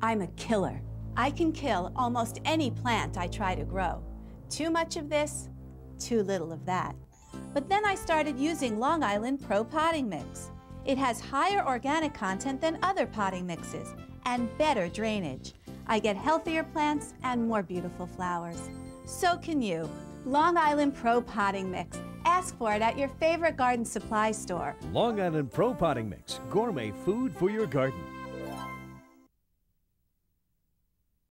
I'm a killer. I can kill almost any plant I try to grow. Too much of this, too little of that. But then I started using Long Island Pro Potting Mix. It has higher organic content than other potting mixes and better drainage. I get healthier plants and more beautiful flowers. So can you. Long Island Pro Potting Mix. Ask for it at your favorite garden supply store. Long Island Pro Potting Mix, gourmet food for your garden.